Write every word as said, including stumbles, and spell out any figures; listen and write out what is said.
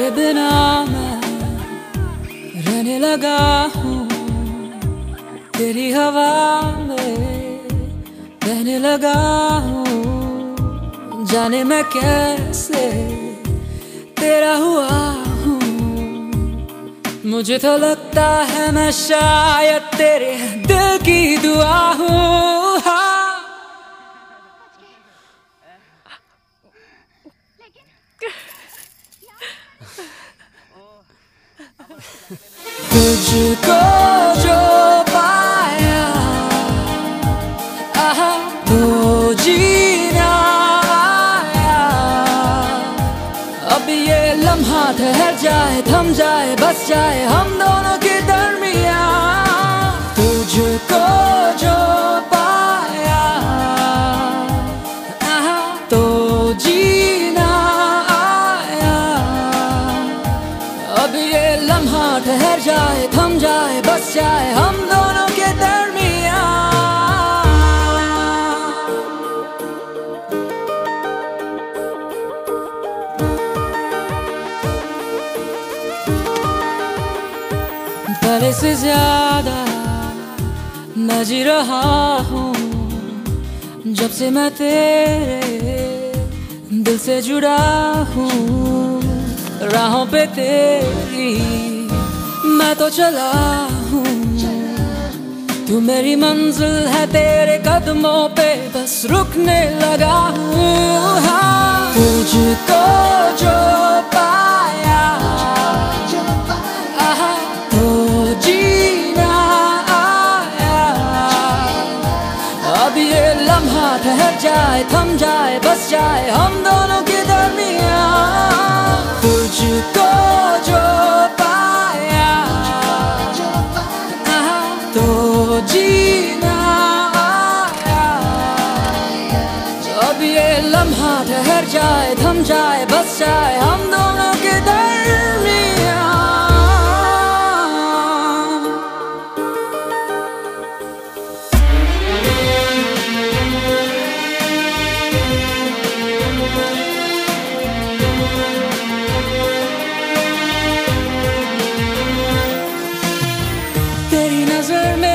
तेरे बिना मैं रहने लगा हूँ, तेरी हवा में रहने लगा हूँ। जाने मैं कैसे तेरा हुआ हूँ, मुझे तो लगता है मैं शायद तेरे दिल की दुआ हूँ। हाँ। तुझको जो पाया आहा तो जीना आया। अब ये लम्हा ठहर जाए, थम जाए, बस जाए हम दोनों के दरमियाँ। तुझको जो पाया आहा तो जीना आया। अब ये लम्हा ठहर जाए, थम जाए, बस जाए हम दोनों के दरमियाँ। पहले से ज्यादा मैं जी रहा हूँ, जब से मैं तेरे दिल से जुड़ा हूँ। राहों पे तेरी मैं तो चला हूँ, तू मेरी मंजिल है, तेरे कदमों पे बस रुकने लगा हूँ। हाँ। तुझको जो पाया आहा तो जीना आया। अब ये लम्हा ठहर जाए, थम जाए, बस जाए हम दोनों के दरमियाँ। तुझको जो पाया आहा तो जीना आया। अब ये लम्हा ठहर जाए, थम जाए, बस जाए हम दोनों के दरमियाँ। तेरी नजर में